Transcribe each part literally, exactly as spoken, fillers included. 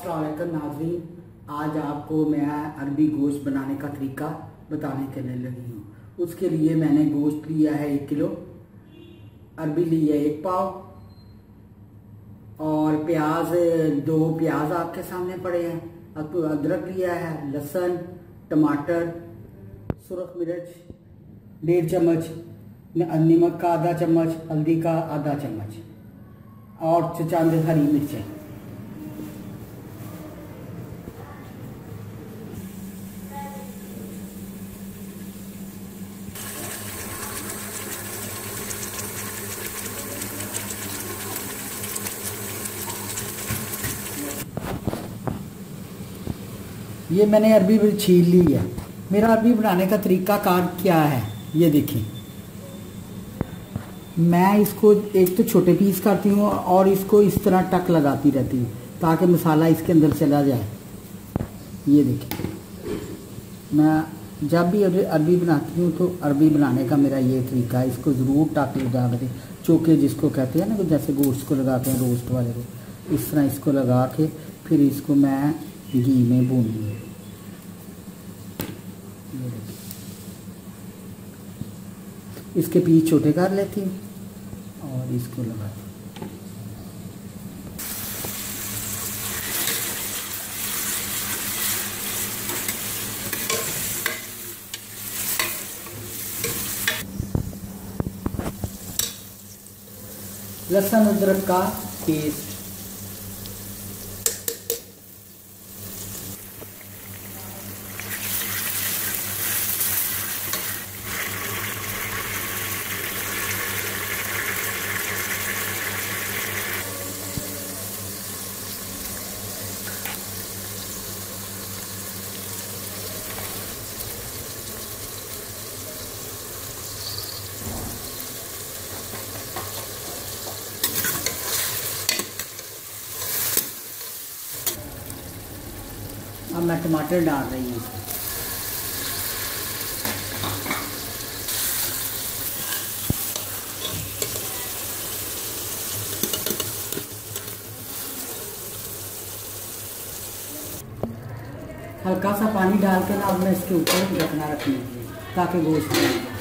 अस्सलाम वालेकुम नाज़रीन, आज आपको मैं अरबी गोश्त बनाने का तरीका बताने के लिए लगी हूँ। उसके लिए मैंने गोश्त लिया है एक किलो, अरबी ली है एक पाव और प्याज दो प्याज आपके सामने पड़े हैं। अदरक लिया है, लहसुन, टमाटर, सुरख मिर्च डेढ़ चम्मच, नमक का आधा चम्मच, हल्दी का आधा चम्मच और चंद हरी मिर्चें। ये मैंने अरबी छील ली है। मेरा अरबी बनाने का तरीका कार क्या है ये देखिए। मैं इसको एक तो छोटे पीस करती हूँ और इसको इस तरह टक लगाती रहती हूँ ताकि मसाला इसके अंदर चला जाए। ये देखिए, मैं जब भी अरबी बनाती हूँ तो अरबी बनाने का मेरा ये तरीका है। इसको ज़रूर टक लगा के, चोके जिसको कहते हैं ना, जैसे गोश्त को लगाते हैं रोस्ट वाले को, इस तरह इसको लगा के फिर इसको मैं घी में भूनूंगी। इसके पीस छोटे कर लेती हूँ और इसको लगाती हूँ। लहसुन अदरक का पेस्ट, अब मैं टमाटर डाल रही हूँ। हल्का सा पानी डाल के ना अब मैं इसके ऊपर ढकना रखूँगी ताकि गोश्त बन जाए।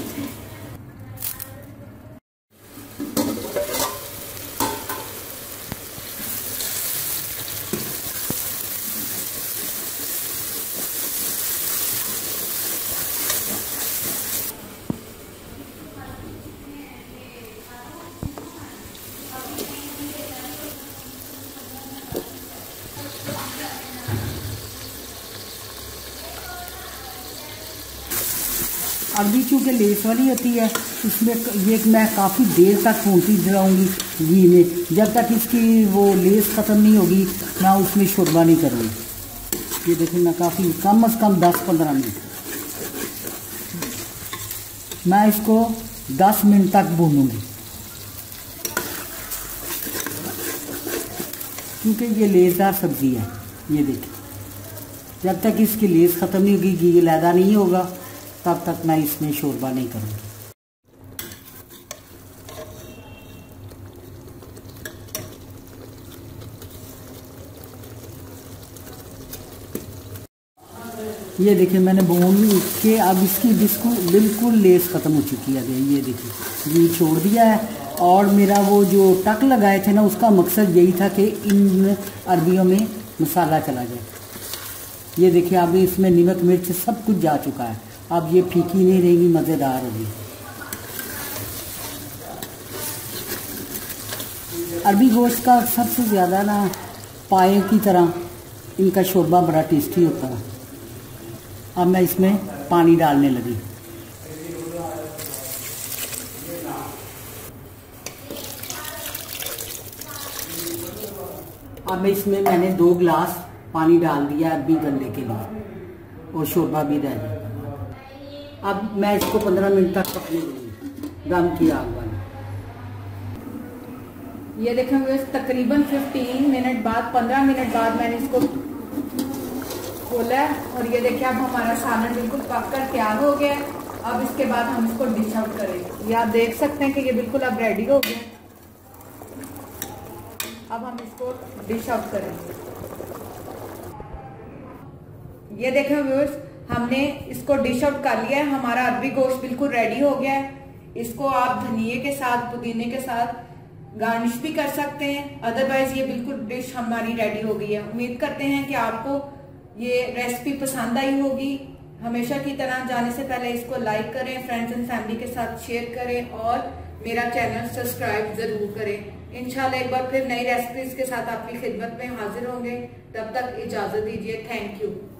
अरबी चूँकि लेस वाली होती है, इसमें ये मैं काफ़ी देर तक भूनती जाऊँगी घी में, जब तक इसकी वो लेस ख़त्म नहीं होगी मैं उसमें शोरबा नहीं करूँगी। ये देखिए, मैं काफ़ी कम अज़ कम दस पंद्रह मिनट मैं इसको दस मिनट तक भूनूँगी, क्योंकि ये लेसदार सब्ज़ी है। ये देखिए, जब तक इसकी लेस ख़त्म नहीं होगी, घी लैदा नहीं होगा, तब तक मैं इसमें शोरबा नहीं करूँगी। ये देखिए, मैंने भून के अब इसकी बिल्कुल बिल्कुल लेस ख़त्म हो चुकी है। ये देखिए, घी छोड़ दिया है और मेरा वो जो टक लगाए थे ना, उसका मकसद यही था कि इन अरबियों में मसाला चला जाए। ये देखिए, अब इसमें नमक मिर्च सब कुछ जा चुका है। अब ये फीकी नहीं रहेगी, मज़ेदार होगी। अरबी गोश्त का सबसे ज़्यादा ना पाए की तरह इनका शोरबा बड़ा टेस्टी होता है। अब मैं इसमें पानी डालने लगी। अब मैं इसमें मैंने दो गिलास पानी डाल दिया अरबी गलने के लिए और शोरबा भी रह जाएगा। अब मैं इसको पंद्रह मिनट तक पकने दूँगी दम की आग वाली। ये देखेंगे तकरीबन पंद्रह मिनट बाद पंद्रह मिनट बाद मैंने इसको खोला और ये देखिए, अब हमारा सालन बिल्कुल पक कर तैयार हो गया। अब इसके बाद हम इसको डिश आउट करेंगे। ये आप देख सकते हैं कि ये बिल्कुल अब रेडी हो गया। अब हम इसको डिश आउट करेंगे। ये देखें व्यूअर्स, हमने इसको डिश आउट कर लिया है। हमारा अरबी गोश्त बिल्कुल रेडी हो गया है। इसको आप धनिए के साथ, पुदीने के साथ गार्निश भी कर सकते हैं। अदरवाइज ये बिल्कुल डिश हमारी रेडी हो गई है। उम्मीद करते हैं कि आपको ये रेसिपी पसंद आई होगी। हमेशा की तरह जाने से पहले इसको लाइक करें, फ्रेंड्स एंड फैमिली के साथ शेयर करें और मेरा चैनल सब्सक्राइब जरूर करें। इंशाल्लाह एक बार फिर नई रेसिपीज के साथ आपकी खिदमत में हाजिर होंगे। तब तक इजाजत दीजिए। Thank you.